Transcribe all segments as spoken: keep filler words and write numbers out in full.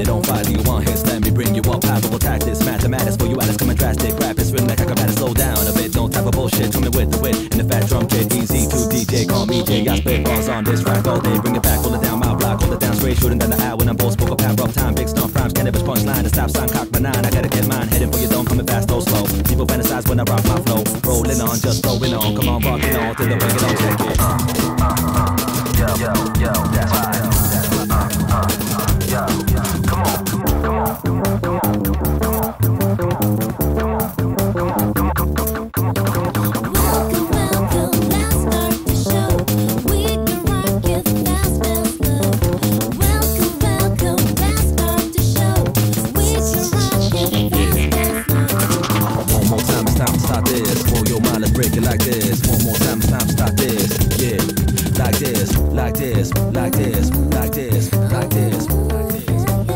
it on fire. You want hits, let me bring you up. Powerful tactics, mathematics for you, Alice coming drastic. Rap is feeling like I gotta slow down a bit. No type of bullshit, tune it with the wit and the fat drum kit. E Z two D J, call me J. I spit bars on this track all day. Bring it back, hold it down, my block, hold it down straight. Shooting down the aisle when I'm post, poke up, half rough time. Big stump rhymes, cannabis punchline. The stop sign, cock my nine. I gotta get mine, heading for your dome, coming fast, or slow. People fantasize when I rock my flow. Rolling on, just throwing on. Come on, rocking on till the break it on, check it. Yo, yo, yo, that's right. Yo, yo, come on, come on, come on, come on, come on, come on, come on, come on, come on, come on, come on, come on, come on, come on, come on, come on, come on. Welcome, welcome, let's start the show. We can rock it fast, fast, slow. Welcome, welcome, let's start the show. We can rock it fast, fast, slow. One more time, it's time to start this. Roll your mind, let's break it like this. One more time, it's time to start this. Yeah, like this, like this, like this, like this, like this, like this.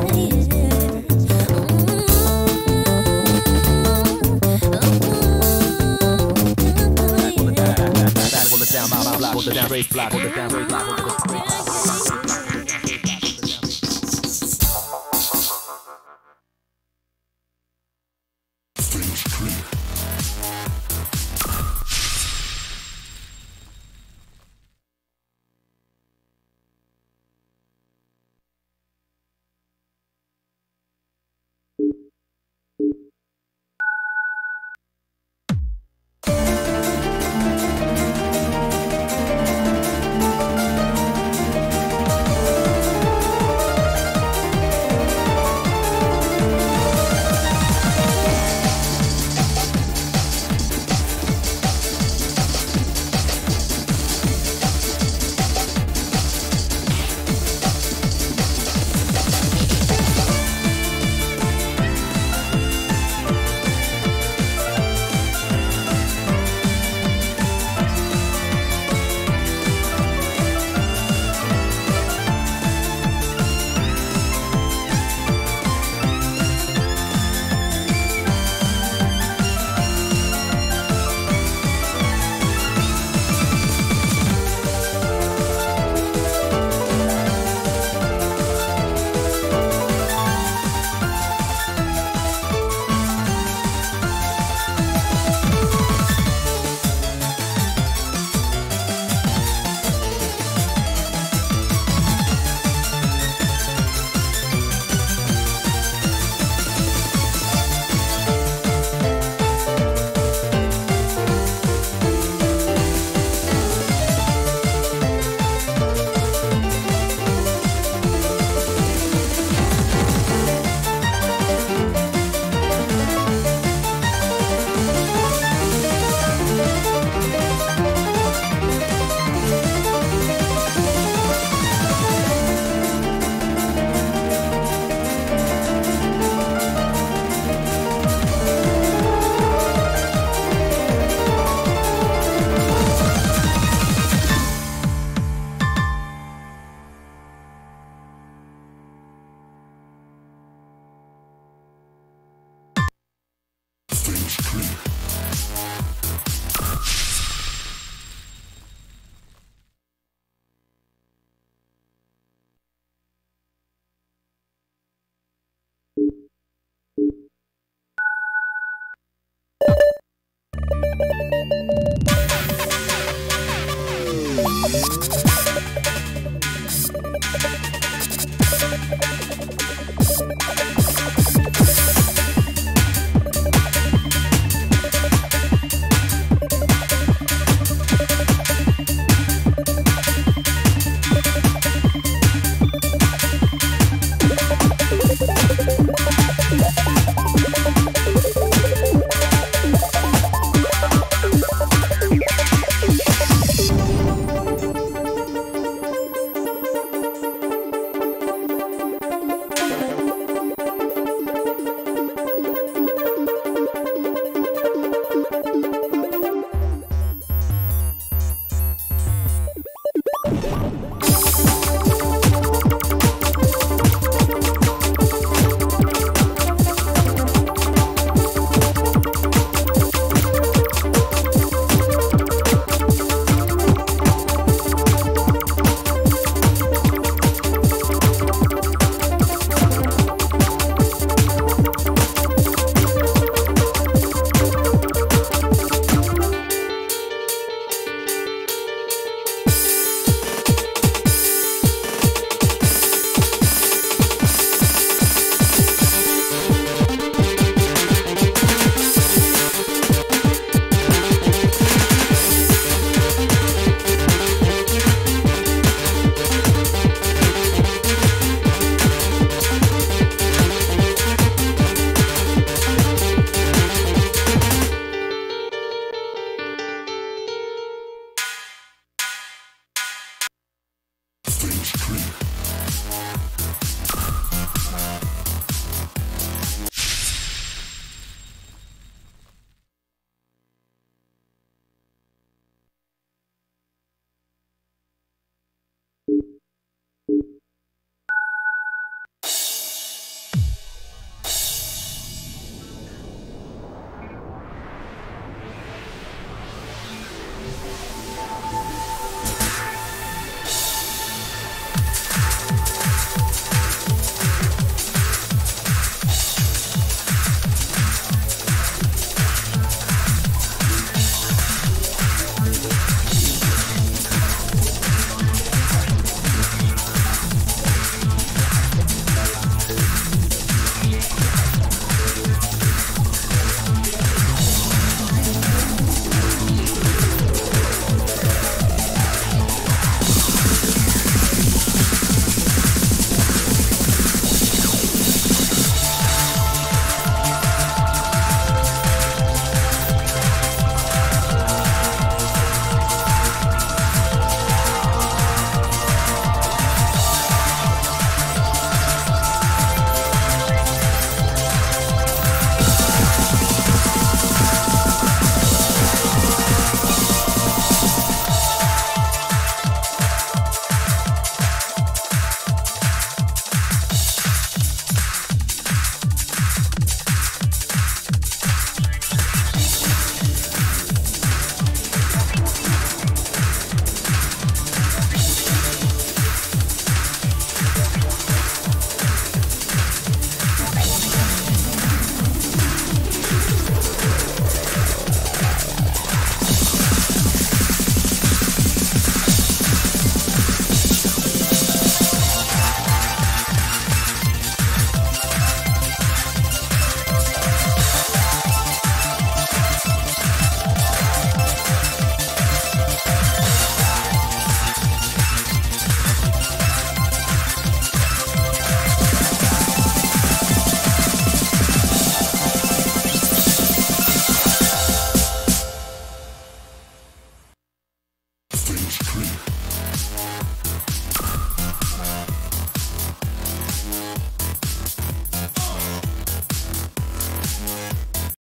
Hold it down, my my block, hold it down, race block, hold it down, race block, hold it down, race block.